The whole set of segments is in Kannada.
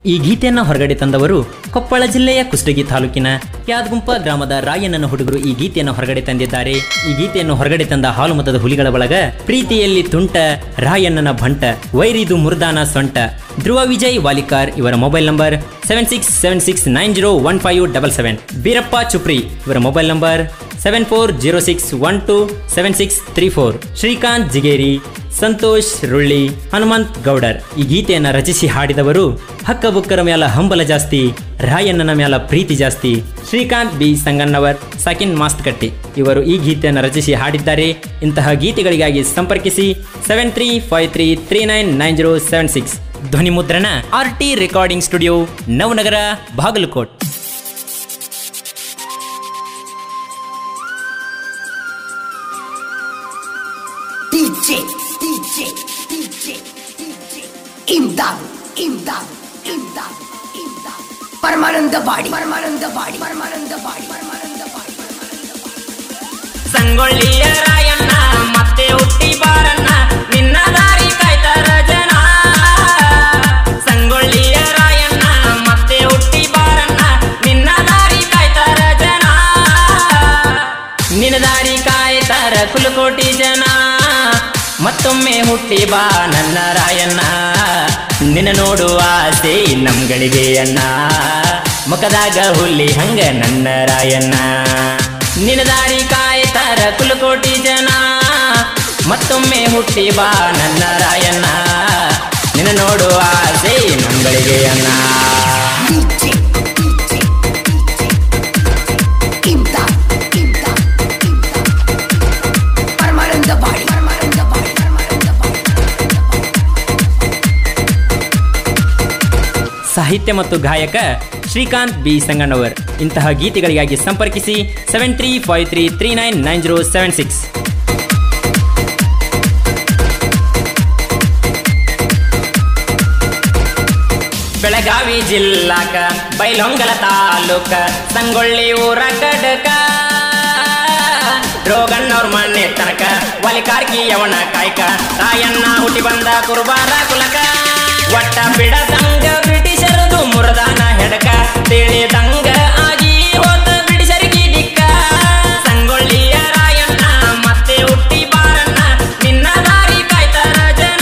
ಈ ಗೀತೆಯನ್ನು ಹೊರಗಡೆ ತಂದವರು ಕೊಪ್ಪಳ ಜಿಲ್ಲೆಯ ಕುಷ್ಟಗಿ ತಾಲೂಕಿನ ಯಾದಗುಂಪ ಗ್ರಾಮದ ರಾಯಣ್ಣನ ಹುಡುಗರು ಈ ಗೀತೆಯನ್ನು ಹೊರಗಡೆ ತಂದಿದ್ದಾರೆ. ಈ ಗೀತೆಯನ್ನು ಹೊರಗಡೆ ತಂದ ಹಾಲು ಮತದ ಹುಲಿಗಳ ಬಳಗ ಪ್ರೀತಿಯಲ್ಲಿ ತುಂಟ, ರಾಯಣ್ಣನ ಭಂಟ, ವೈರಿದು ಮುರ್ದಾನ ಸೊಂಟ, ಧ್ರುವ ವಿಜಯ್ ವಾಲಿಕಾರ್ ಇವರ ಮೊಬೈಲ್ ನಂಬರ್ 7676901577, ಬೀರಪ್ಪ ಚುಪ್ರಿ ಇವರ ಮೊಬೈಲ್ ನಂಬರ್ 7406127634, ಶ್ರೀಕಾಂತ್ ಜಿಗೇರಿ, ಸಂತೋಷ್ ರುಳ್ಳಿ, ಹನುಮಂತ್ ಗೌಡರ್. ಈ ಗೀತೆಯನ್ನು ರಚಿಸಿ ಹಾಡಿದವರು ಹಕ್ಕಬುಕ್ಕರ ಮ್ಯಾಲ ಹಂಬಲ ಜಾಸ್ತಿ, ರಾಯಣ್ಣನ ಮ್ಯಾಲ ಪ್ರೀತಿ ಜಾಸ್ತಿ, ಶ್ರೀಕಾಂತ್ ಬಿ ಸಂಗನ್ನವರ್, ಸಾಕಿನ್ ಮಾಸ್ತ್ಕಟ್ಟಿ ಇವರು ಈ ಗೀತೆಯನ್ನು ರಚಿಸಿ ಹಾಡಿದ್ದಾರೆ. ಇಂತಹ ಗೀತೆಗಳಿಗಾಗಿ ಸಂಪರ್ಕಿಸಿ 7353399076. ಧ್ವನಿ ಮುದ್ರಣ RT recording studio, Navanagar, Bagalkot. ಸಂಗೊಳ್ಳಿಯ ರಾಯಣ್ಣ ಮತ್ತೆ ಹುಟ್ಟಿ ಬಾರಣ್ಣ, ನಿನ್ನ ದಾರಿ ಕಾಯ್ತಾರ ಜನ. ಸಂಗೊಳ್ಳಿಯ ರಾಯಣ್ಣ ಮತ್ತೆ ಹುಟ್ಟಿ ಬಾರಣ್ಣ, ನಿನ್ನ ದಾರಿ ಕಾಯ್ತಾರ ಜನ. ನಿನ್ನ ದಾರಿ ಕಾಯ್ತಾರ ಕುಲಕೋಟಿ ಜನ. ಮತ್ತೊಮ್ಮೆ ಹುಟ್ಟಿ ಬಾ ನನ್ನ ರಾಯಣ್ಣ, ನಿನ್ನ ನೋಡುವ ಆಸೆ ನಮ್ಗಳಿಗೆ ಅಣ್ಣ. ಮುಖದಾಗ ಹುಲ್ಲಿ ಹಂಗ ನನ್ನ ರಾಯಣ್ಣ, ನಿನ್ನ ದಾರಿ ಕಾಯ್ತಾರ ಕುಲಕೋಟಿ ಜನ. ಮತ್ತೊಮ್ಮೆ ಹುಟ್ಟಿ ಬಾ ನನ್ನ ರಾಯಣ್ಣ, ನಿನ್ನ ನೋಡುವ ಆಸೆ ನಮ್ಗಳಿಗೆ ಅಣ್ಣ. ಸಾಹಿತ್ಯ ಮತ್ತು ಗಾಯಕ ಶ್ರೀಕಾಂತ್ ಬಿ ಸಂಗಣ್ಣವರ್. ಇಂತಹ ಗೀತೆಗಳಿಗಾಗಿ ಸಂಪರ್ಕಿಸಿ 7353399076. ಬೆಳಗಾವಿ ಜಿಲ್ಲಾಕ ಬೈಲಹೊಂಗಲ ತಾಲೂಕ ಸಂಗೊಳ್ಳಿ ಊರ ಕಡಕ, ರೋಗಣ್ಣವ್ರ ಮಣ್ಣೆ ತನಕ ವಾಲಿಕಾರ್ಕಿ ಯವನ ಕಾಯ್ಕ, ರಾಯಣ್ಣ ಹುಟ್ಟಿ ಬಂದ ಕುರುಬಾರ ಕುಲಕ. ಒಟ್ಟ ಬಿಡದಂಗ ಬ್ರಿಟಿಷರದು ಮುರದಾನ ಹೆಡಕ, ತಿಳಿದಂಗ ಆಗಿ ಹೋದ ಬ್ರಿಟಿಷರಿಗೆ ದಿಕ್ಕ. ಸಂಗೊಳ್ಳಿಯ ರಾಯಣ್ಣ ಮತ್ತೆ ಹುಟ್ಟಿ ಬಾರಣ್ಣ, ನಿನ್ನ ದಾರಿ ಕಾಯ್ತಾರ ಜನ.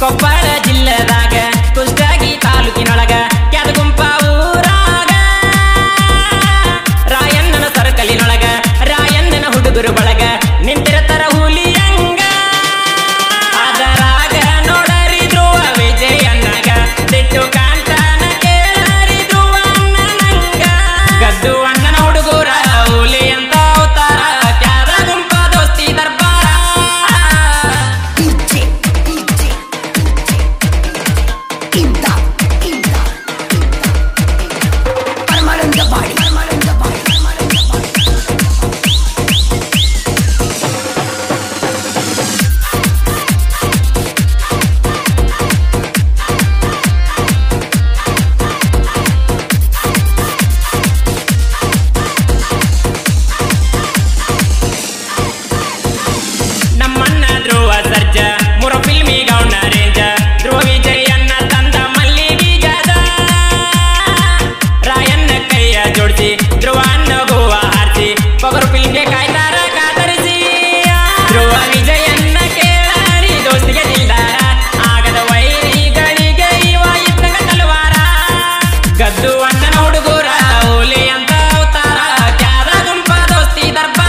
ಕೊಪ್ಪಳ ಜಿಲ್ಲೆದಾಗ ಕುಷ್ಟಗಿ ತಾಲೂಕಿನೊಳಗ ಕ್ಯಾದಗುಂಪ ಊರಾಗ ರಾಯಣ್ಣನ ಸರ್ಕಲಿನೊಳಗ ರಾಯಣ್ಣನ ಹುಡುಗರು ಬಳಗ ನಿಂತಿರತರ ಹುಲಿಯಂಗ ಅದರಾಗ ನೋಡರಿ ಧ್ರುವ ವಿಜಯಣ್ಣಗ ದಿಟ್ಟು ಕಾಂತಾನ ಕೇಳರಿ ಧ್ರುವ ಅಣ್ಣನಂಗ ಗದ್ದು ಅಣ್ಣನ ಹುಡುಗರ ಹುಲಿ ಅಂತ ಅವತಾರ ಕ್ಯಾದಗುಂಪ ದೋಸ್ತಿ ದರ್ಬಾರ ನಮ್ಮಣ್ಣ ಧ್ರುವ ಸರ್ಜ ಮುರ ಫಿಲ್ಮಿ ಗೌಣ ರೇಂಜ ಧ್ರುವ ವಿಜಯಣ್ಣ ತಂದ ಮಲ್ಲಿ ಬೀಜದ ರಾಯಣ್ಣ ಕೈಯ ಜೋಡಿಸಿ ಧ್ರುವ ನಗುವ ಹಾರಿಸಿ ಪಗರು ಫಿಲ್ಮ್ಗೆ ಕಾಯ್ದಾರ ಕಾತರಿಸಿ ಧ್ರುವ ವಿಜಯಣ್ಣ ಕೇಳಾರಿ ದೋಸ್ತಿಗೆ ದಿಲ್ದಾರ ಆಗದ ವೈರಿಗಳಿಗೆ ಇವ ಇದ್ದಾಗ ತಲವಾರ ಗದ್ದು ಅಣ್ಣನ ಹುಡುಗರ ಹುಲಿ ಅಂತ ಅವತಾರ ಕ್ಯಾದಗುಂಪ ದೋಸ್ತಿ ದರ್ಬಾರ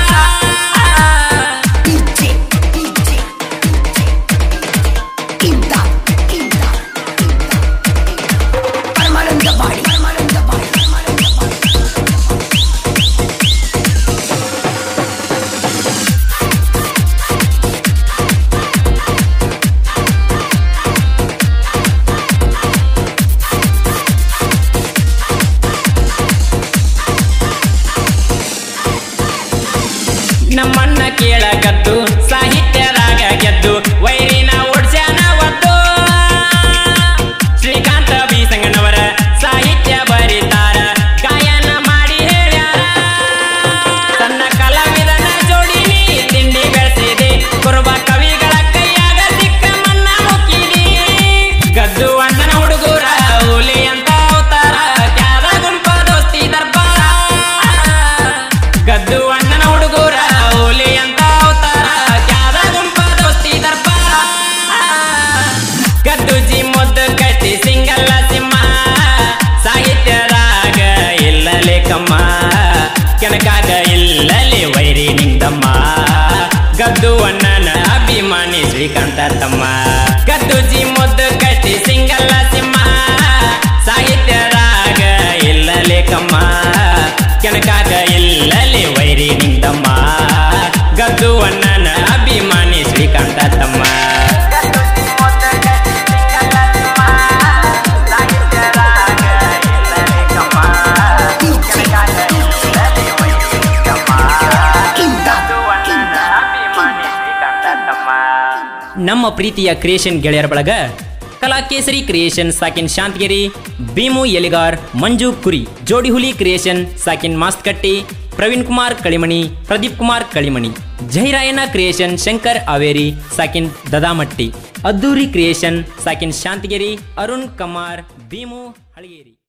ನಮ್ಮಣ್ಣ ಕೇಳ ಗದ್ದು ಸಾಹಿತ್ಯದಾಗ ಗೆದ್ದು ವೈರಿನ ಓಡ್ಸ್ಯಾನ ಒದ್ದು ಶ್ರೀಕಾಂತ ಬಿ ಸಂಗನವರ ಸಾಹಿತ್ಯ ಬರೀತಾರ ಗಾಯನ ಮಾಡಿ ಹೇಳ್ಯಾರ ತನ್ನ ಕಲಾವಿದನ ಜೋಡಿ ನೀ ತಿಂಡಿ ಬೆಳೆಸಿದೆ ಕುರುಬ ಕವಿಗಳ ಕೈಯಾಗ ಸಿಕ್ಕ ಮನ್ನ ಮುಕ್ಕಿದಿ ಗದ್ದು ಅಣ್ಣನ ಹುಡುಗರ ಹುಲಿ ಅಂತ ಅವತಾರ ಕ್ಯಾದಗುಂಪ ದೋಸ್ತಿ ದರ್ಬಾರ ಗದ್ದು ಅಣ್ಣನ ಹುಡುಗರ ಹುಲಿ ಅಂತ ಅವತಾರ ಕ್ಯಾದಗುಂಪ ದೋಸ್ತಿ ದರ್ಬಾರ ಗದ್ದುಜಿ ಮುದ್ದು ಕಟ್ಟಿ ಸಿಂಗಲ್ಲ ಸಿಂಹ ಸಾಹಿತ್ಯದಾಗ ಇಲ್ಲಲೆ ಕಮ್ಮ ಕೆನಕಾಗ ಇಲ್ಲಲೆ ವೈರಿ ನಿಂದಮ್ಮ ಗದ್ದು ಅಣ್ಣನ ಅಭಿಮಾನಿ ಶ್ರೀಕಾಂತ ತಮ್ಮ ಗದ್ದುಜಿ ಮುದ್ದು ಕಟ್ಟಿ ಸಿಂಗಲ್ಲ ಸಿಂಹ ಸಾಹಿತ್ಯದಾಗ ಇಲ್ಲಲೆ ಕಮ್ಮ ಕೆನಕಾಗ ಇಲ್ಲಲೆ ವೈರಿ ನಿಂದಮ್ಮ ಗದ್ದು ಅಣ್ಣನ ಅಭಿಮಾನಿ ಶ್ರೀಕಾಂತ ತಮ್ಮ ನಮ್ಮ ಪ್ರೀತಿಯ ಕ್ರಿಯೇಷನ್ ಗೆಳೆಯರ ಬಳಗ ಕಲಾಕೇಸರಿ ಕ್ರಿಯೇಷನ್ ಸಾಕಿನ್ ಶಾಂತಗಿರಿ ಭೀಮು ಎಲಿಗಾರ್ ಮಂಜು ಕುರಿ ಜೋಡಿ ಹುಲಿ ಕ್ರಿಯೇಷನ್ ಸಾಕಿನ್ ಮಾಸ್ಕಟ್ಟಿ ಪ್ರವೀಣ್ ಕುಮಾರ್ ಕಳಿಮಣಿ ಪ್ರದೀಪ್ ಕುಮಾರ್ ಕಳಿಮಣಿ ಜೈರಾಯನ ಕ್ರಿಯೇಷನ್ ಶಂಕರ್ ಅವೇರಿ ಸಾಕಿನ್ ದದಾಮಟ್ಟಿ ಅದ್ದೂರಿ ಕ್ರಿಯೇಷನ್ ಸಾಕಿನ್ ಶಾಂತಗಿರಿ ಅರುಣ್ ಕಮಾರ್ ಭೀಮು ಹಳಗೇರಿ